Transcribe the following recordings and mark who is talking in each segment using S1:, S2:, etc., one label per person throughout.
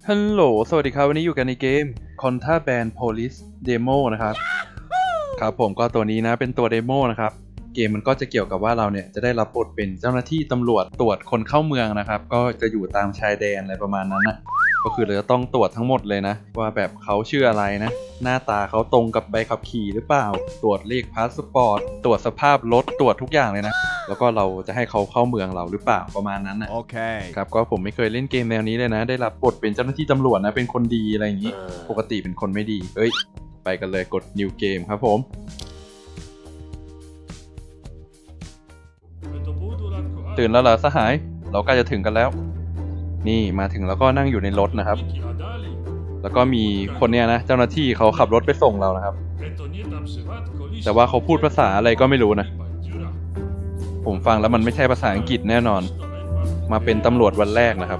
S1: ฮัลโหลสวัสดีครับวันนี้อยู่กันในเกม Contraband Police Demo นะครับครับผมก็ตัวนี้นะเป็นตัวเดโมนะครับเกมมันก็จะเกี่ยวกับว่าเราเนี่ยจะได้รับบทเป็นเจ้าหน้าที่ตำรวจตรวจคนเข้าเมืองนะครับก็จะอยู่ตามชายแดนอะไรประมาณนั้นนะก็คือเราจะต้องตรวจทั้งหมดเลยนะว่าแบบเขาชื่ออะไรนะหน้าตาเขาตรงกับใบขับขี่หรือเปล่าตรวจเลขพาสปอร์ตตรวจสภาพรถตรวจทุกอย่างเลยนะแล้วก็เราจะให้เขาเข้าเมืองเราหรือเปล่าประมาณนั้นนะโอเคครับก็ผมไม่เคยเล่นเกมแนวนี้เลยนะได้รับบทเป็นเจ้าหน้าที่ตำรวจนะเป็นคนดีอะไรอย่างนี้ปกติเป็นคนไม่ดีเฮ้ยไปกันเลยกด New Game ครับผมตื่นแล้วเหรอสหายเราใกล้จะถึงกันแล้วนี่มาถึงแล้วก็นั่งอยู่ในรถนะครับแล้วก็มีคนเนี้ยนะเจ้าหน้าที่เขาขับรถไปส่งเรานะครับแต่ว่าเขาพูดภาษาอะไรก็ไม่รู้นะผมฟังแล้วมันไม่ใช่ภาษาอังกฤษแน่นอนมาเป็นตำรวจวันแรกนะครับ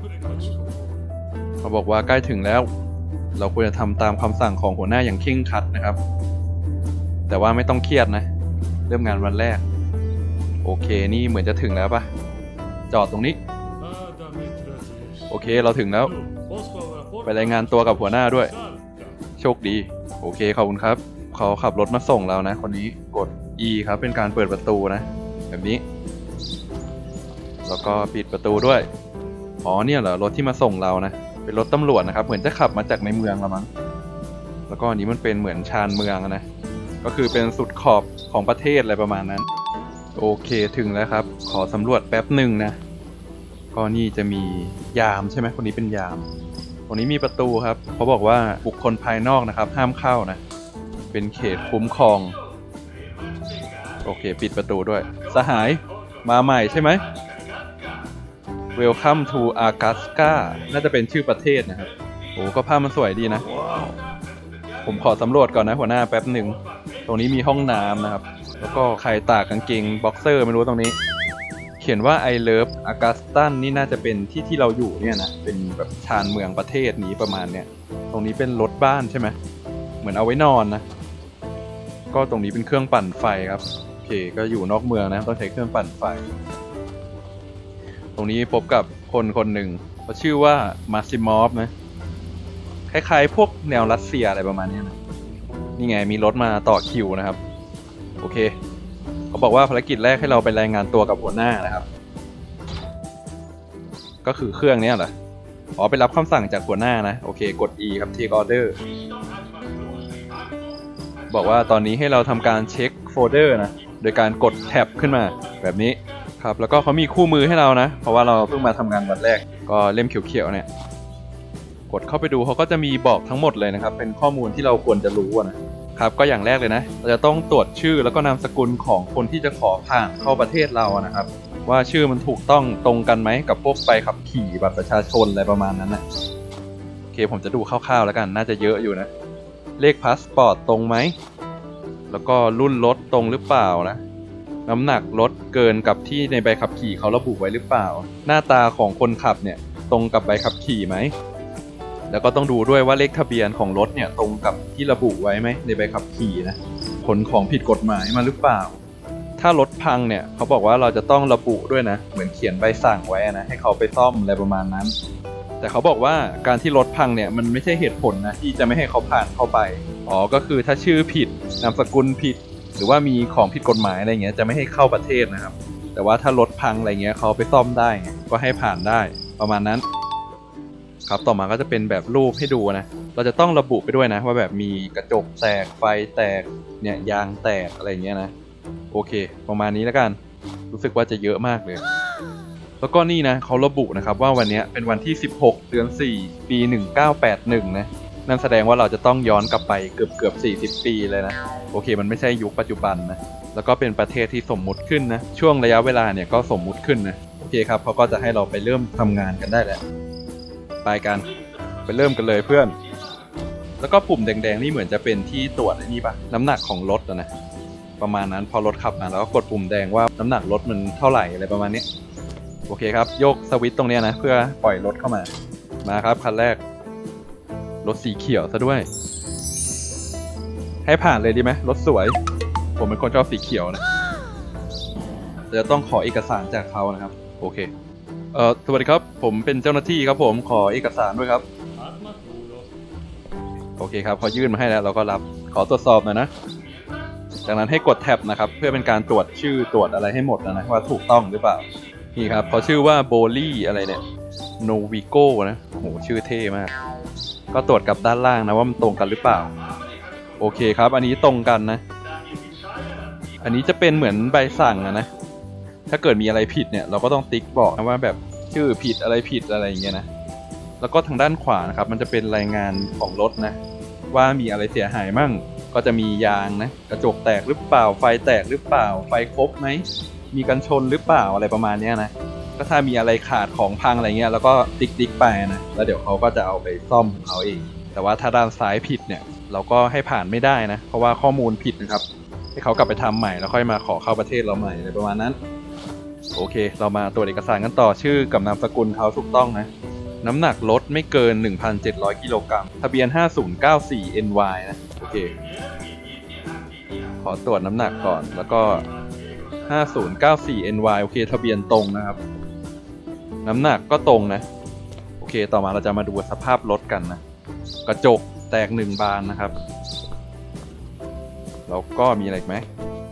S1: เขาบอกว่าใกล้ถึงแล้วเราควรจะทำตามคำสั่งของหัวหน้าอย่างเคร่งครัดนะครับแต่ว่าไม่ต้องเครียดนะเริ่มงานวันแรกโอเคนี่เหมือนจะถึงแล้วปะจอดตรงนี้โอเคเราถึงแล้วไปรายงานตัวกับหัวหน้าด้วยโชคดีโอเคขอบคุณครับเขาขับรถมาส่งเรานะคนนี้กด E ครับเป็นการเปิดประตูนะแบบนี้แล้วก็ปิดประตูด้วยอ๋อเนี่ยเหรอรถที่มาส่งเรานะเป็นรถตำรวจนะครับเหมือนจะขับมาจากในเมืองละมั้งแล้วก็อันนี้มันเป็นเหมือนชานเมืองนะก็คือเป็นสุดขอบของประเทศอะไรประมาณนั้นโอเคถึงแล้วครับขอสำรวจแป๊บหนึ่งนะก็นี่จะมียามใช่ไหมคนนี้เป็นยามตรงนี้มีประตูครับเขาบอกว่าบุคคลภายนอกนะครับห้ามเข้านะเป็นเขตคุ้มครองโอเคปิดประตูด้วยสหายมาใหม่ใช่ไหม Welcome to Augusta น่าจะเป็นชื่อประเทศนะครับโอ้ก็ภาพมันสวยดีนะผมขอสำรวจก่อนนะหัวหน้าแป๊บหนึ่งตรงนี้มีห้องน้ำนะครับแล้วก็ใครตากกางเกงบ็อกเซอร์ไม่รู้ตรงนี้เขียนว่า I love Augusta นี่น่าจะเป็นที่เราอยู่เนี่ยนะเป็นแบบชานเมืองประเทศนี้ประมาณเนี้ยตรงนี้เป็นรถบ้านใช่ไหมเหมือนเอาไว้นอนนะก็ตรงนี้เป็นเครื่องปั่นไฟครับโอเคก็อยู่นอกเมืองนะต้องใช้เครื่องปั่นไฟตรงนี้พบกับคนหนึ่งเขาชื่อว่ามาซิมอฟนะคล้ายๆพวกแนวรัสเซียอะไรประมาณนี้นะนี่ไงมีรถมาต่อคิวนะครับโอเคเขาบอกว่าภารกิจแรกให้เราไปรายงานตัวกับหัวหน้านะครับก็คือเครื่องนี้เหรออ๋อไปรับคำสั่งจากหัวหน้านะโอเคกด E ครับ Take Order บอกว่าตอนนี้ให้เราทำการเช็คโฟลเดอร์นะโดยการกดแท็บขึ้นมาแบบนี้ครับแล้วก็เขามีคู่มือให้เรานะเพราะว่าเราเพิ่งมาทำงานวันแรกก็เล่มเขียวๆเนี่ยกดเข้าไปดูเขาก็จะมีบอกทั้งหมดเลยนะครับเป็นข้อมูลที่เราควรจะรู้นะครับก็อย่างแรกเลยนะเราจะต้องตรวจชื่อแล้วก็นามสกุลของคนที่จะขอผ่านเข้าประเทศเรานะครับว่าชื่อมันถูกต้องตรงกันไหมกับพวกใบขับขี่บัตรประชาชนอะไรประมาณนั้นนะโอเคผมจะดูคร่าวๆแล้วกันน่าจะเยอะอยู่นะเลขพาสปอร์ตตรงไหมแล้วก็รุ่นรถตรงหรือเปล่านะน้ำหนักรถเกินกับที่ในใบขับขี่เขาระบุไว้หรือเปล่าหน้าตาของคนขับเนี่ยตรงกับใบขับขี่ไหมแล้วก็ต้องดูด้วยว่าเลขทะเบียนของรถเนี่ยตรงกับที่ระบุไว้ไหมในใบขับขี่นะขนของผิดกฎหมายมาหรือเปล่าถ้ารถพังเนี่ยเขาบอกว่าเราจะต้องระบุด้วยนะเหมือนเขียนใบสั่งไว้นะให้เขาไปซ่อมอะไรประมาณนั้นแต่เขาบอกว่าการที่รถพังเนี่ยมันไม่ใช่เหตุผลนะที่จะไม่ให้เขาผ่านเข้าไปอ๋อก็คือถ้าชื่อผิดนามสกุลผิดหรือว่ามีของผิดกฎหมายอะไรเงี้ยจะไม่ให้เข้าประเทศนะครับแต่ว่าถ้ารถพังอะไรเงี้ยเขาไปซ่อมได้ก็ให้ผ่านได้ประมาณนั้นครับต่อมาก็จะเป็นแบบรูปให้ดูนะเราจะต้องระบุไปด้วยนะว่าแบบมีกระจกแตกไฟแตกเนี่ยยางแตกอะไรเงี้ยนะโอเคประมาณนี้แล้วกันรู้สึกว่าจะเยอะมากเลยแล้วก็นี่นะเขาระบุนะครับว่าวันนี้เป็นวันที่16 เดือน 4 ปี 1981นะนั่นแสดงว่าเราจะต้องย้อนกลับไปเกือบ40 ปีเลยนะโอเคมันไม่ใช่ยุคปัจจุบันนะแล้วก็เป็นประเทศที่สมมุติขึ้นนะช่วงระยะเวลาเนี่ยก็สมมุติขึ้นนะโอเคครับเขาก็จะให้เราไปเริ่มทำงานกันได้แล้วไปกันไปเริ่มกันเลยเพื่อนแล้วก็ปุ่มแดงๆนี่เหมือนจะเป็นที่ตรวจไอ้นี่ปะน้ำหนักของรถนะประมาณนั้นพอรถขับมาแล้วก็กดปุ่มแดงว่าน้ำหนักรถมันเท่าไหร่อะไรประมาณนี้โอเคครับโยกสวิตช์ตรงนี้นะเพื่อปล่อยรถเข้ามาครับคันแรกรถสีเขียวซะด้วยให้ผ่านเลยดีไหมรถสวยผมเป็นคนชอบสีเขียวนะจะต้องขอเอกสารจากเขานะครับโอเคสวัสดีครับผมเป็นเจ้าหน้าที่ครับผมขอเอกสารด้วยครับเคครับพอยื่นมาให้แล้วเราก็รับขอตรวจสอบหน่อยนะจากนั้นให้กดแท็บนะครับเพื่อเป็นการตรวจชื่อตรวจอะไรให้หมดนะว่าถูกต้องหรือเปล่านี่ครับเขาชื่อว่าโบลี่อะไรเนี่ยโนวิโก้นะโหชื่อเท่มากก็ตรวจกับด้านล่างนะว่ามันตรงกันหรือเปล่าโอเคครับอันนี้ตรงกันนะอันนี้จะเป็นเหมือนใบสั่งนะถ้าเกิดมีอะไรผิดเนี่ยเราก็ต้องติ๊กบอกนะว่าแบบชื่อผิดอะไรผิดอะไรอย่างเงี้ยนะแล้วก็ทางด้านขวานะครับมันจะเป็นรายงานของรถนะว่ามีอะไรเสียหายมั่งก็จะมียางนะกระจกแตกหรือเปล่าไฟแตกหรือเปล่าไฟครบไหมมีกันชนหรือเปล่าอะไรประมาณนี้นะก็ถ้ามีอะไรขาดของพังอะไรเงี้ยแล้วก็ติ๊กไปนะแล้วเดี๋ยวเขาก็จะเอาไปซ่อมเขาเองแต่ว่าถ้าด้านซ้ายผิดเนี่ยเราก็ให้ผ่านไม่ได้นะเพราะว่าข้อมูลผิดนะครับให้เขากลับไปทำใหม่แล้วค่อยมาขอเข้าประเทศเราใหม่อะไรประมาณนั้นโอเคเรามาตรวจเอกสารกันต่อชื่อกับนามสกุลเขาถูกต้องนะน้ำหนักรถไม่เกิน 1,700 กิโลกรัมทะเบียน 5094 NY นะโอเคขอตรวจน้ำหนักก่อนแล้วก็ 5094 NY โอเคทะเบียนตรงนะครับน้ำหนักก็ตรงนะโอเคต่อมาเราจะมาดูสภาพรถกันนะกระจกแตก1บานนะครับแล้วก็มีอะไรอีกไหม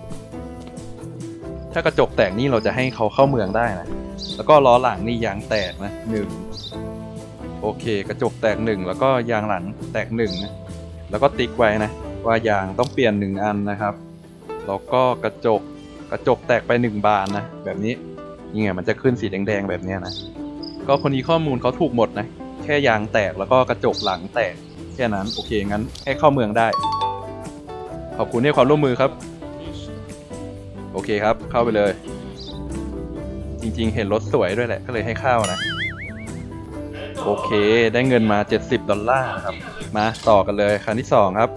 S1: ถ้ากระจกแตกนี่เราจะให้เขาเข้าเมืองได้นะแล้วก็ล้อหลังนี่ยางแตกนะ1โอเคกระจกแตก1แล้วก็ยางหลังแตก1นะแล้วก็ติ๊กไว้นะว่ายางต้องเปลี่ยน1อันนะครับแล้วก็กระจกแตกไป1บานนะแบบนี้นี่ไงมันจะขึ้นสีแดงๆแบบนี้นะก็คนนี้ข้อมูลเขาถูกหมดนะแค่ยางแตกแล้วก็กระจกหลังแตกแค่นั้นโอเคงั้นให้เข้าเมืองได้ขอบคุณให้ความร่วมมือครับโอเคครับเข้าไปเลยจริงๆเห็นรถสวยด้วยแหละก็เลยให้เข้านะโอเคได้เงินมา$70ครับมาต่อกันเลยคันที่2ครับ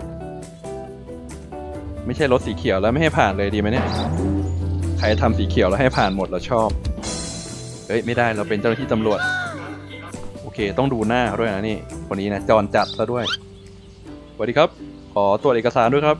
S1: ไม่ใช่รถสีเขียวแล้วไม่ให้ผ่านเลยดีไหมเนี่ยใครทำสีเขียวแล้วให้ผ่านหมดเราชอบเฮ้ยไม่ได้เราเป็นเจ้าหน้าที่ตำรวจโอเคต้องดูหน้าด้วยนะนี่คนนี้นะจรจัดซะด้วยสวัสดีครับขอตรวจเอกสารด้วยครับ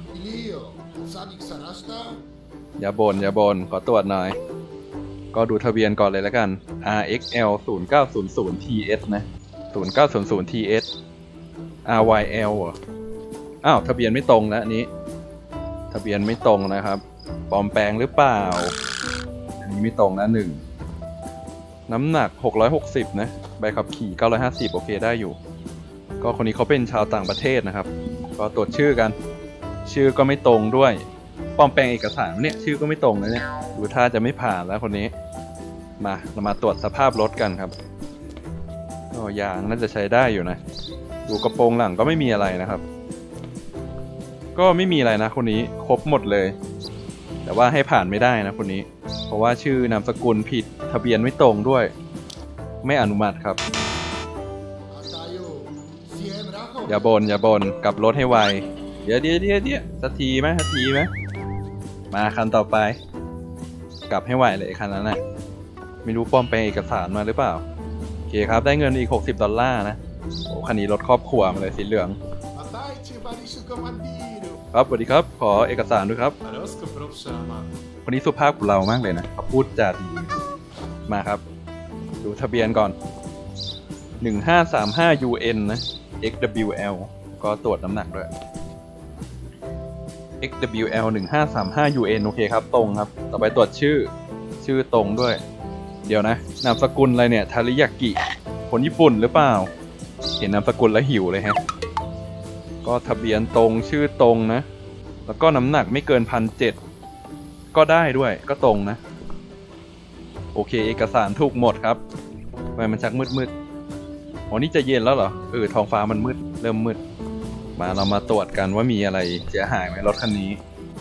S1: อย่าบ่นขอตรวจหน่อยก็ดูทะเบียนก่อนเลยแล้วกัน RXL 0900 TS นะ0900 TS RYL อ้าวทะเบียนไม่ตรงแล้วอันนี้ทะเบียนไม่ตรงนะครับปลอมแปลงหรือเปล่าอันนี้ไม่ตรงนะ1น้ำหนัก660นะใบขับขี่950โอเคได้อยู่ก็คนนี้เขาเป็นชาวต่างประเทศนะครับก็ตรวจชื่อกันชื่อก็ไม่ตรงด้วยปลอมแปลงเอกสารเนี่ยชื่อก็ไม่ตรงนะเนี่ยดูท่าจะไม่ผ่านแล้วคนนี้เรามาตรวจสภาพรถกันครับก็ยางน่าจะใช้ได้อยู่นะดูกระโปรงหลังก็ไม่มีอะไรนะครับก็ไม่มีอะไรนะคนนี้ครบหมดเลยแต่ว่าให้ผ่านไม่ได้นะคนนี้เพราะว่าชื่อนามสกุลผิดทะเบียนไม่ตรงด้วยไม่อนุมัติครับอย่าบ่นกลับรถให้ไวเดี๋ยวสักทีไหมมาคันต่อไปกลับให้ไวเลยคันนั้นนะไม่รู้ปลอมแปลงเอกสารมาหรือเปล่าโอเคครับได้เงินอีก$60นะโอ้คันนี้รถครอบครัวมาเลยสีเหลืองครับสวัสดีครับขอเอกสารด้วยครับคนนี้สุภาพกับเรามากเลยนะเขาพูดจาดีมาครับดูทะเบียนก่อน1535 UN นะ XWL ก็ตรวจน้ำหนักด้วย XWL 1535 UN โอเคครับตรงครับต่อไปตรวจชื่อตรงด้วยเดี๋ยวนะนามสกุลอะไรเนี่ยทาริยากิคนญี่ปุ่นหรือเปล่าเห็นนามสกุลแล้วหิวเลยฮะก็ทะเบียนตรงชื่อตรงนะแล้วก็น้ำหนักไม่เกิน1,700ก็ได้ด้วยก็ตรงนะโอเคเอกสารถูกหมดครับทำไมมันชักมืดอ๋อนี่จะเย็นแล้วเหรอท้องฟ้ามันมืดเริ่มมืดมาเรามาตรวจกันว่ามีอะไรเสียหายไหมรถคันนี้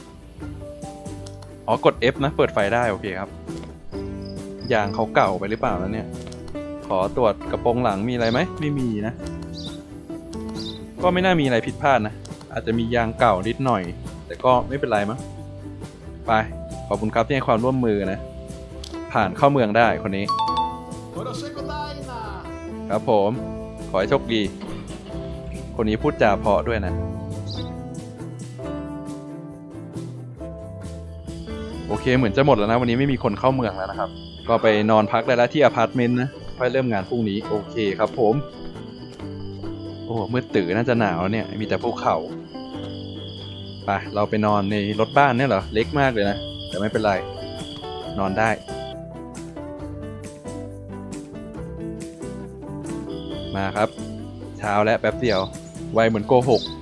S1: อ๋อกด F นะเปิดไฟได้โอเคครับยางเขาเก่าไปหรือเปล่าแล้วเนี่ยขอตรวจกระโปรงหลังมีอะไรไหมไม่มีนะก็ไม่น่ามีอะไรผิดพลาดนะอาจจะมียางเก่านิดหน่อยแต่ก็ไม่เป็นไรมั้งไปขอบคุณครับที่ให้ความร่วมมือนะผ่านเข้าเมืองได้คนนี้ครับผมขอให้โชคดีคนนี้พูดจาเพราะด้วยนะโอเคเหมือนจะหมดแล้วนะวันนี้ไม่มีคนเข้าเมืองแล้วนะครับก็ไปนอนพักได้แล้วที่อพาร์ตเมนต์นะค่อยเริ่มงานพรุ่งนี้โอเคครับผมอ้มืดตื่นน่าจะหนาวเนี่ยมีแต่ภูเขาไปเราไปนอนในรถบ้านเนี่ยเหรอเล็กมากเลยนะแต่ไม่เป็นไรนอนได้มาครับเช้าแล้วแป๊บเดียวไวเหมือนโกหก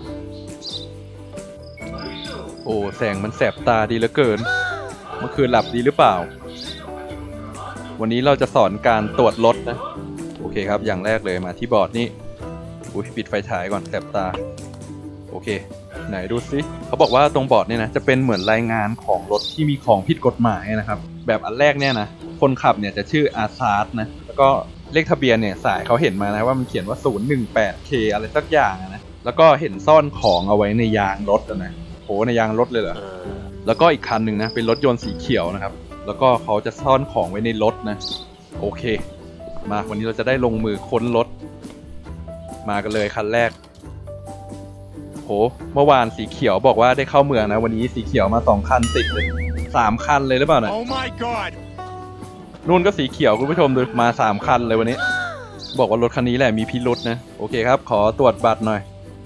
S1: โอ้แสงมันแสบตาดีเหลือเกินเมื่อคืนหลับดีหรือเปล่าวันนี้เราจะสอนการตรวจรถนะโอเคครับอย่างแรกเลยมาที่บอร์ดนี่ปิดไฟฉายก่อนแสบตาโอเคไหนดูซิเขาบอกว่าตรงบอร์ดเนี่ยนะจะเป็นเหมือนรายงานของรถที่มีของผิดกฎหมายนะครับแบบอันแรกเนี่ยนะคนขับเนี่ยจะชื่ออาซาร์นะแล้วก็เลขทะเบียนเนี่ยสายเขาเห็นมานะว่ามันเขียนว่า 018K อะไรสักอย่างนะแล้วก็เห็นซ่อนของเอาไว้ในยางรถนะโหในยางรถเลยเหรอแล้วก็อีกคันหนึ่งนะเป็นรถยนต์สีเขียวนะครับแล้วก็เขาจะซ่อนของไว้ในรถนะโอเคมาวันนี้เราจะได้ลงมือค้นรถมากันเลยคันแรกโหเมื่อวานสีเขียวบอกว่าได้เข้าเมืองนะวันนี้สีเขียวมา2 คันติดเลย3 คันเลยหรือเปล่านะ
S2: Oh my god
S1: นู่นก็สีเขียวคุณผู้ชมดูมา3 คันเลยวันนี้บอกว่ารถคันนี้แหละมีพิรุธนะโอเคครับขอตรวจบัตรหน่อย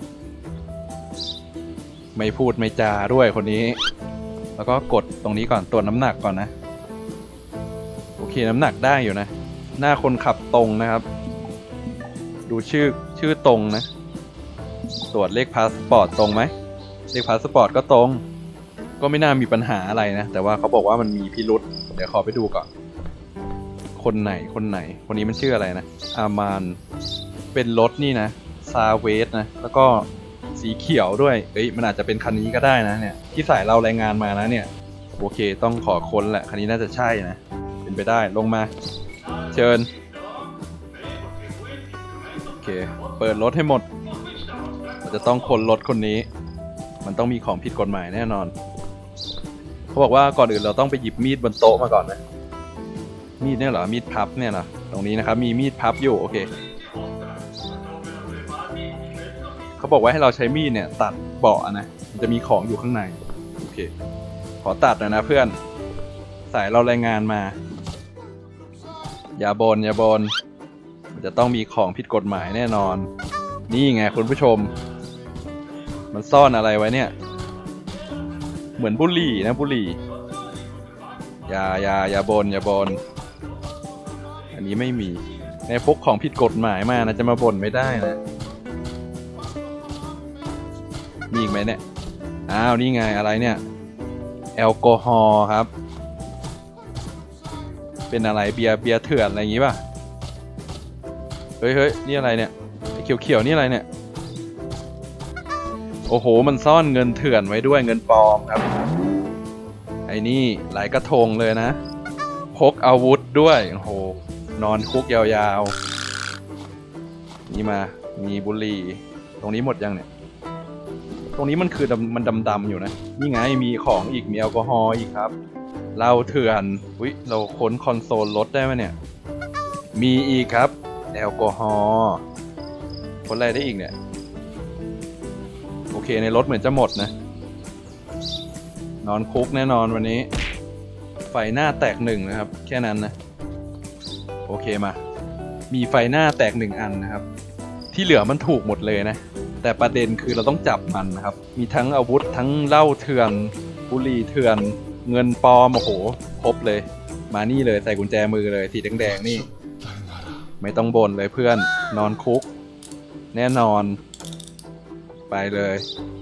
S1: ไม่พูดไม่จาด้วยคนนี้แล้วก็กดตรงนี้ก่อนตรวจน้ำหนักก่อนนะโอเคน้ำหนักได้อยู่นะหน้าคนขับตรงนะครับดูชื่อตรงนะตรวจเลขพาสปอร์ตตรงไหมเลขพาสปอร์ตก็ตรงก็ไม่น่ามีปัญหาอะไรนะแต่ว่าเขาบอกว่ามันมีพิรุธเดี๋ยวขอไปดูก่อนคนไหนคนนี้มันชื่ออะไรนะอามานเป็นรถนี่นะซาเวสนะแล้วก็สีเขียวด้วยมันอาจจะเป็นคันนี้ก็ได้นะเนี่ยที่สายเรารายงานมานะเนี่ยโอเคต้องขอค้นแหละคันนี้น่าจะใช่นะเป็นไปได้ลงมาเชิญโอเคเปิดรถให้หมดเราจะต้องค้นรถคนนี้มันต้องมีของผิดกฎหมายแน่นอนเขาบอกว่าก่อนอื่นเราต้องไปหยิบมีดบนโต๊ะมาก่อนนะมีดเนี่ยเหรอมีดพับเนี่ยเหรอตรงนี้นะครับมีมีดพับอยู่โอเคเขาบอกว่าให้เราใช้มีดเนี่ยตัดเบาะนะมันจะมีของอยู่ข้างในโอเคขอตัดนะเพื่อนสายเรารายงานมาอย่าบ่นมันจะต้องมีของผิดกฎหมายแน่นอนนี่ไงคุณผู้ชมมันซ่อนอะไรไว้เนี่ยเหมือนบุหรี่นะบุหรี่อย่าบ่นอันนี้ไม่มีในพกของผิดกฎหมายมานะจะมาบ่นไม่ได้นะมีอีกไหมเนี่ยอ้าวนี่ไงอะไรเนี่ยแอลกอฮอล์ครับเป็นอะไรเบียร์เถื่อนอะไรอย่างงี้ป่ะเฮ้ยนี่อะไรเนี่ยไอ้เขียวนี่อะไรเนี่ยโอ้โหมันซ่อนเงินเถื่อนไว้ด้วยเงินปลอมครับไอ้นี่หลายกระทงเลยนะพกอาวุธด้วยโอ้โหนอนคุกยาวๆนี่มามีบุหรี่ตรงนี้หมดยังเนี่ยตรงนี้มันคือมันดำๆอยู่นะนี่ไงมีของอีกมีแอลกอฮอล์อีกครับเหล้าเถื่อนเราค้นคอนโซลรถได้ไหมเนี่ยมีอีกครับแอลกอฮอล์ค้นอะไรได้อีกเนี่ยโอเคในรถเหมือนจะหมดนะนอนคุกแน่นอนวันนี้ไฟหน้าแตก1นะครับแค่นั้นนะโอเคมามีไฟหน้าแตก1 อันนะครับที่เหลือมันถูกหมดเลยนะแต่ประเด็นคือเราต้องจับมันนะครับมีทั้งอาวุธทั้งเหล้าเถื่อนบุหรี่เถื่อนเงินปลอมโอ้โหครบเลยมานี่เลยใส่กุญแจมือเลยสีแดงๆนี่ไม่ต้องบ่นเลยเพื่อนนอนคุกแน่นอนไปเลย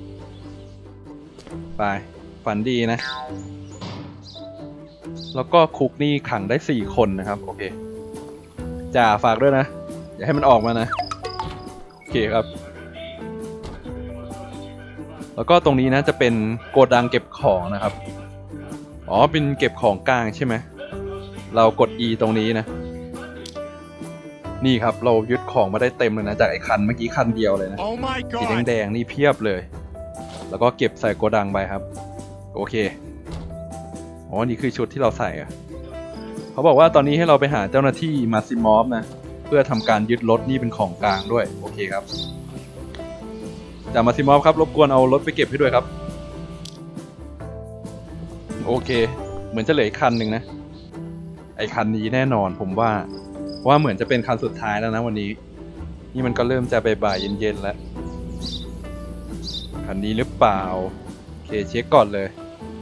S1: ไปฝันดีนะแล้วก็คุกนี่ขังได้4 คนนะครับโอเคจ่าฝากด้วยนะอย่าให้มันออกมานะโอเคครับแล้วก็ตรงนี้นะจะเป็นโกดังเก็บของนะครับอ๋อเป็นเก็บของกลางใช่ไหมเรากด E ตรงนี้นะนี่ครับเรายึดของมาได้เต็มเลยนะจากไอ้คันเมื่อกี้คันเดียวเลยนะ
S2: Oh my
S1: สี
S2: god
S1: แดงๆนี่เพียบเลยแล้วก็เก็บใส่โกดังไปครับโอเคอ๋อนี่คือชุดที่เราใส่อะเขาบอกว่าตอนนี้ให้เราไปหาเจ้าหน้าที่มาซิมอฟนะเพื่อทำการยึดรถนี่เป็นของกลางด้วยโอเคครับจ่ามาซิมอฟครับรบกวนเอารถไปเก็บให้ด้วยครับโอเคเหมือนจะเหลืออีกคันหนึ่งนะไอ้คันนี้แน่นอนผมว่าเหมือนจะเป็นคันสุดท้ายแล้วนะวันนี้นี่มันก็เริ่มจะบ่ายเย็นๆแล้วคันนี้หรือเปล่าโอเคเช็คก่อนเลย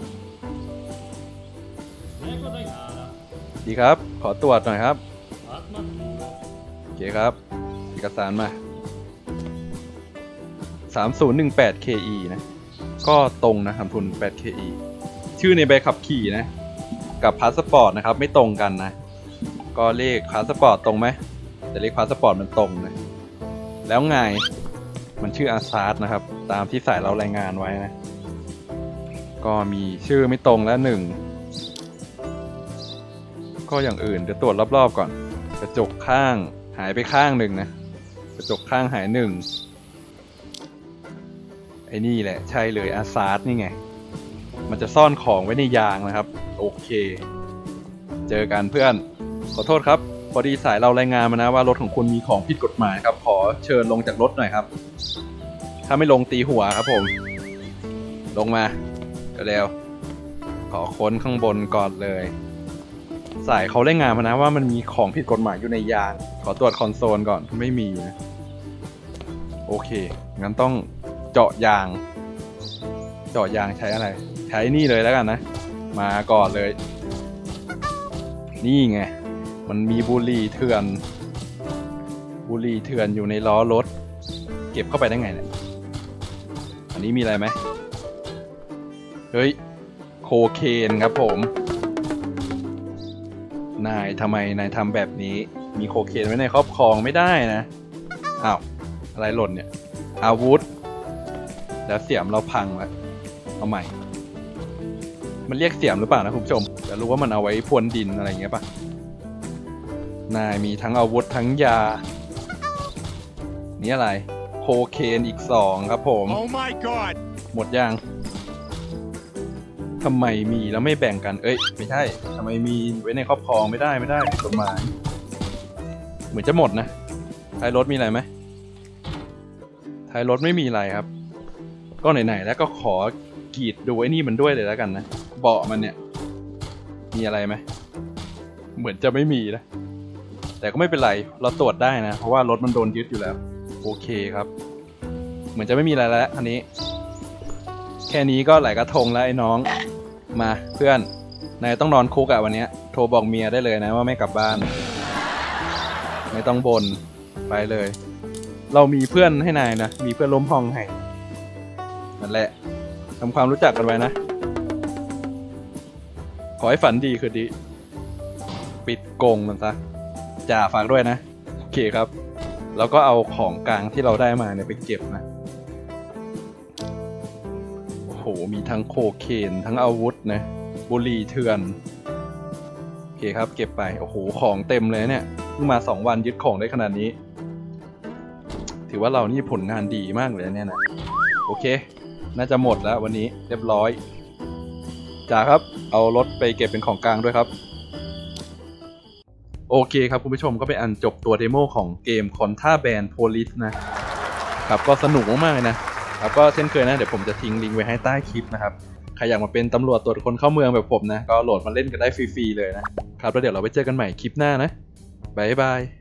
S1: ดีครับขอตรวจหน่อยครับโอเคครับเอกสารมา3018 KE นะก็ตรงนะ3018 KE ชื่อในใบขับขี่นะกับพาสปอร์ตนะครับไม่ตรงกันนะก็เลขพาสปอร์ตตรงไหมแต่เลขพาสปอร์ตมันตรงนะแล้วไงมันชื่ออาซาร์ดนะครับตามที่สายเรารายงานไว้นะก็มีชื่อไม่ตรงแล้วหนึ่งก็อย่างอื่นเดี๋ยวตรวจรอบๆก่อนกระจกข้างหายไปข้างหนึ่งนะกระจกข้างหายหนึ่งไอ้นี่แหละใช่เลยอาซาร์ดนี่ไงมันจะซ่อนของไว้ในยางนะครับโอเคเจอกันเพื่อนขอโทษครับพอดีสายเรารายงานมานะว่ารถของคุณมีของผิดกฎหมายครับขอเชิญลงจากรถหน่อยครับถ้าไม่ลงตีหัวครับผมลงมาเร็วขอค้นข้างบนก่อนเลยสายเขารายงานมานะว่ามันมีของผิดกฎหมายอยู่ในยางขอตรวจคอนโซลก่อนไม่มีนะโอเคงั้นต้องเจาะยางใช้อะไรใช้นี่เลยแล้วกันนะมาก่อนเลยนี่ไงมันมีบุหรี่เถื่อนอยู่ในล้อรถเก็บเข้าไปได้ไงเนี่ยอันนี้มีอะไรไหมเฮ้ยโคเคนครับผมนายทำไมนายทำแบบนี้มีโคเคนไว้ในครอบครองไม่ได้นะอ้าวอะไรหล่นเนี่ยอาวุธแล้วเสียมเราพังแล้วเอาใหม่มันเรียกเสียมหรือเปล่านะคุณผู้ชมจะรู้ว่ามันเอาไว้พรวนดินอะไรอย่างเงี้ยป่ะนายมีทั้งอาวุธทั้งยานี่อะไรโคเคนอีก2ครับผม
S2: Oh my god
S1: หมดยังทำไมมีแล้วไม่แบ่งกันไม่ใช่ทำไมมีไว้ในครอบครองไม่ได้กฎหมายเหมือนจะหมดนะท้ายรถมีอะไรไหมท้ายรถไม่มีอะไรครับก็ไหนๆแล้วก็ขอกรีดดูไอ้นี่มันด้วยเลยแล้วกันนะเบาะมันเนี่ยมีอะไรไหมเหมือนจะไม่มีนะแต่ก็ไม่เป็นไรเราตรวจได้นะเพราะว่ารถมันโดนยึดอยู่แล้วโอเคครับเหมือนจะไม่มีอะไรแล้วอันนี้แค่นี้ก็หลายกระทงแล้วไอ้น้องมาเพื่อนนายต้องนอนคุกอะวันนี้โทรบอกเมียได้เลยนะว่าไม่กลับบ้านไม่ต้องบ่นไปเลยเรามีเพื่อนให้นายนะมีเพื่อนล้มห้องให้นั่นแหละทำความรู้จักกันไว้นะขอให้ฝันดีคือดีปิดกงมันซะจ่าฝากด้วยนะโอเคครับแล้วก็เอาของกลางที่เราได้มาเนี่ยไปเก็บนะโอ้โหมีทั้งโคเคนทั้งอาวุธนะบุหรี่เถื่อนโอเคครับเก็บไปโอ้โหของเต็มเลยเนี่ยเพิ่งมา2 วันยึดของได้ขนาดนี้ถือว่าเรานี่ผลงานดีมากเลยเนี่ยนะโอเคน่าจะหมดแล้ววันนี้เรียบร้อยจ่าครับเอารถไปเก็บเป็นของกลางด้วยครับโอเคครับคุณผู้ชมก็ไปอันจบตัวเดโมของเกม Contraband Police นะครับก็สนุกมากๆเลยนะครับก็เช่นเคยนะเดี๋ยวผมจะทิ้งลิงก์ไว้ให้ใต้คลิปนะครับใครอยากมาเป็นตำรวจตรวจคนเข้าเมืองแบบผมนะก็โหลดมาเล่นกันได้ฟรีๆเลยนะครับแล้วเดี๋ยวเราไปเจอกันใหม่คลิปหน้านะบ๊ายบาย